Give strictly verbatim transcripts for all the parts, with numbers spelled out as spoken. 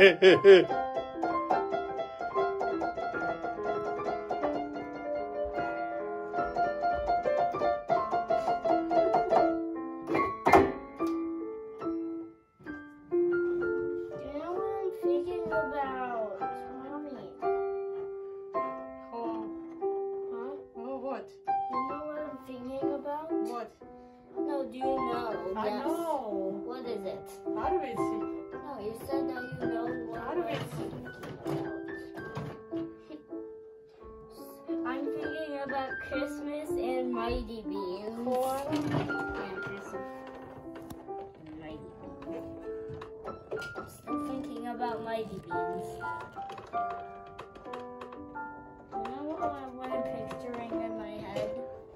About mommy. Oh. Huh? Oh, what? You know what I'm thinking about? What? No, do you know? I Yes. know. What is it? Arvesi. No, you said that you know what I'm Arvesi. thinking about. I'm thinking about Christmas and Mighty Beans. Koala. Yeah, Christmas and Mighty Beans. Still thinking about Mighty Beans. You know what, what I'm picturing in my head?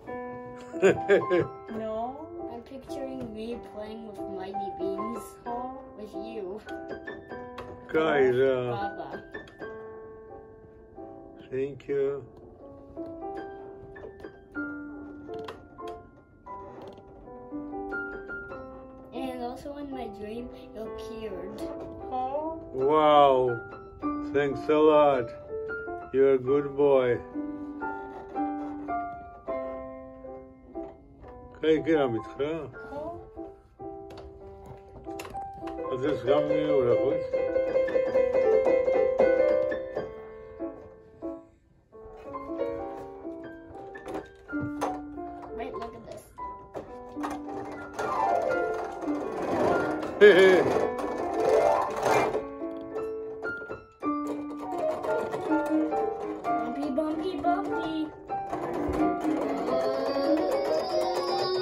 No. I'm picturing me playing with Mighty Beans. Oh. With you. Guys, uh, Baba. thank you. And also in my dream, you appeared. Oh. Wow. Thanks a lot. You're a good boy. היי, גם איתך? אז יש גם לחוץ? Wait, look at this. Bumpy, bumpy, bumpy.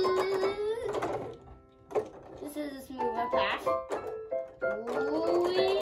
This is a smoother path. Ooh-wee.